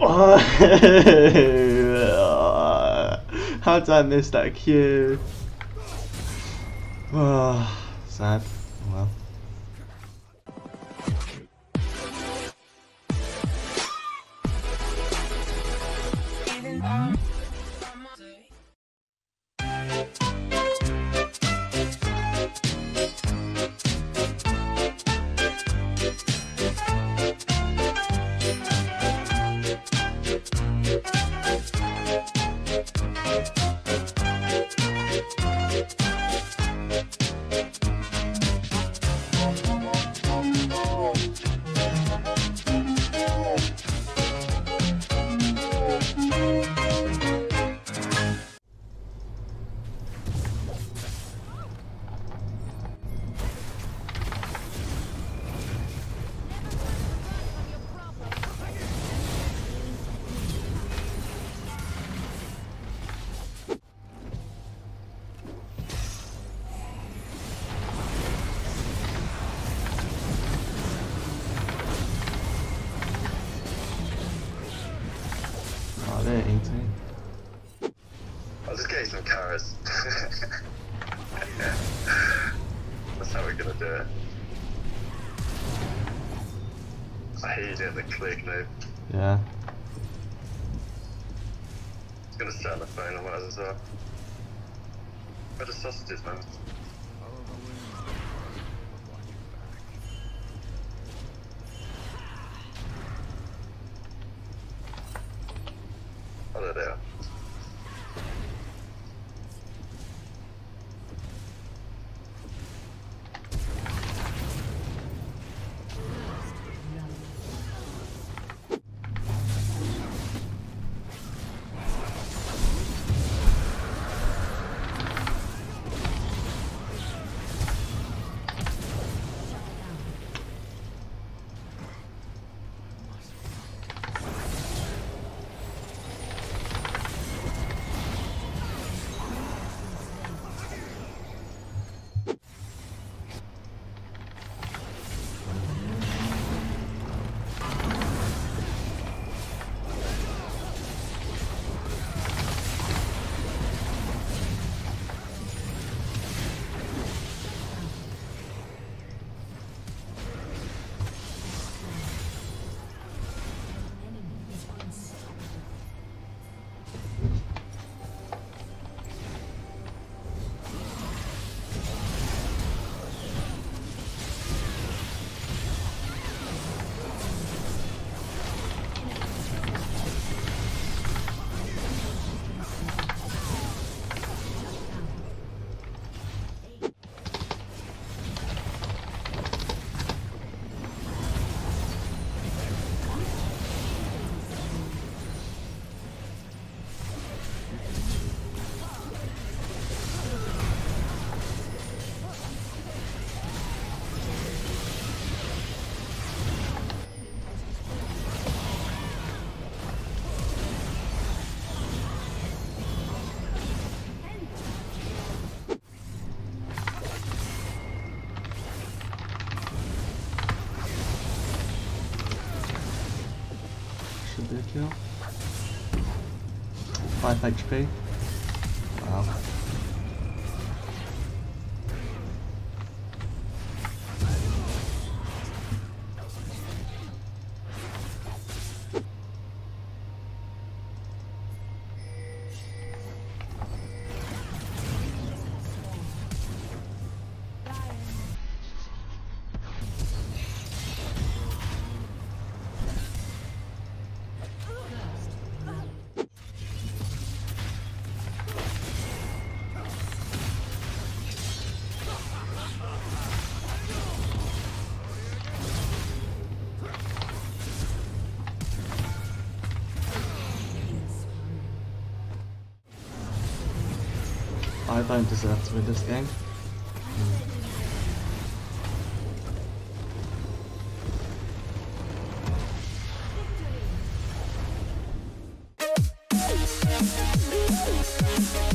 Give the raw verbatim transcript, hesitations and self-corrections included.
How did I miss that Q? Oh, sad. Well. Oh, they're eighteen. I'll just get you some carrots. That's how we're gonna do it. I hate you doing the click move. Yeah. It's gonna stay on the phone, I might as well. Where the sausages, man? Oh, there they are. Should be a kill. five H P. Wow. I don't deserve to win this game. Mm.